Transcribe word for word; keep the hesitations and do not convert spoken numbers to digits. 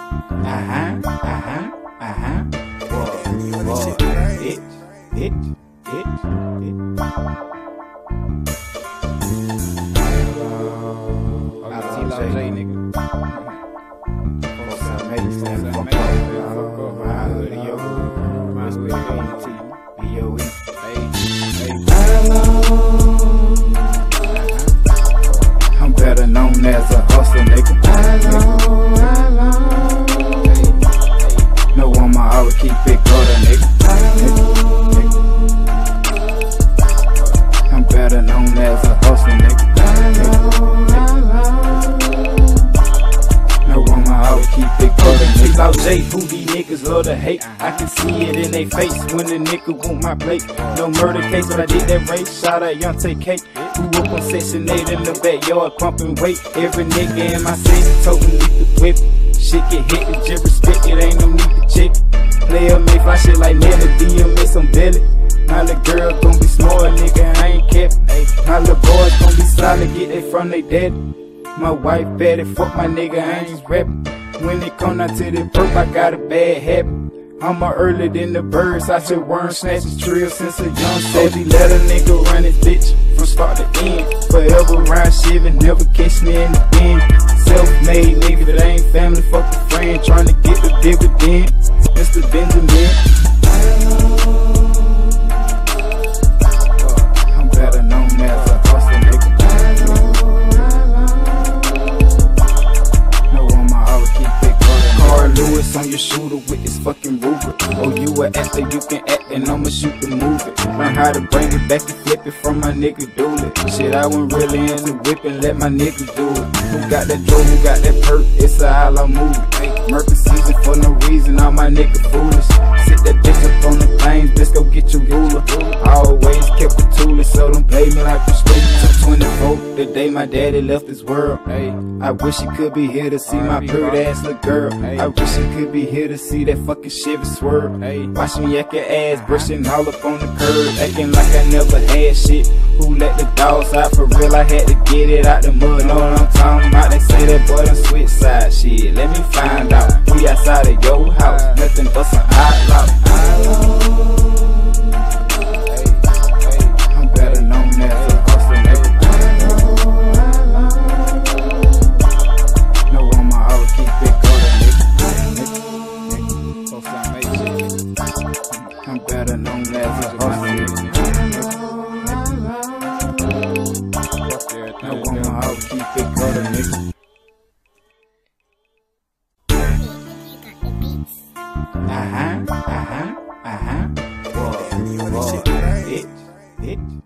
Uh-huh, uh-huh, uh-huh. Whoa, whoa. It, it, it, it. Uh, T-Law J, nigga. Fuck some mates, man. Fuck up. Fuck up. My hood, yo. My hood, B T. B O E. Hey, hey. I'm better known as a hustler, nigga. No one my always keep it gutter, nigga. I'm better known as a hustler, nigga. No one my always keep it gutter, nigga. T-Law J, who these niggas love to hate. I can see it in they face when the nigga want my plate. No murder case, but I did that race. Shout out Young Tay K. Who up on section eight in the backyard pumping weight. Every nigga in my city told me leave the whip. Shit get hit with just respect, it ain't no need to check. Player make fly shit like Nelly, D M S on belly. My little girl gon' be smart, nigga, I ain't kept. My little boys gon' be solid, get they from they daddy. My wife bad, fuck my nigga, I ain't rapping. When it come down to the perp, I got a bad habit. I'm more early than the birds, I should worm snatch his trail since a young savvy. Let a nigga run his bitch from start to end. Forever round shivin', never catch me in the end. Self-made nigga that ain't family, fuck a friend, trying to get the dividend. Mister Benjamin. I'm better known as a hustler, nigga. No one my always keep it going. Carl Lewis on your shooter with his fucking Ruger. Oh, you a actor, you can act, and I'ma shoot the movie. Learn how to bring it back and flip it from my nigga Dooley. Shit, I went really into whipping, let my niggas do it. Who got that dough, who got that perk, it's a hollow movie. Murder season for no reason, all my nigga foolish. Sit that bitch up on the planes, bitch go get your ruler. I always kept the toolers, so don't play me like you straight. Took twenty-four, the day my daddy left this world. Hey, I wish he could be here to see my pretty ass little girl. I wish he could be here to see that fucking Chevy swerve. Hey, watch me yak your ass, brushing all up on the curb, acting like I never had shit. Who let the dogs out? For real, I had to get it out the mud. Know what I'm talking about? They say that boy done switch side. Shit, let me find out. We outside of your house, nothing but some outlaw. Hey, hey, I'm better known as a hustler, nigga. No one my always keep it going, nigga. Nigga, some shit. I'm better known as a hustler, nigga. No one my always keep it going, nigga. Uh-huh, uh-huh, uh-huh. Whoa, whoa. It, it.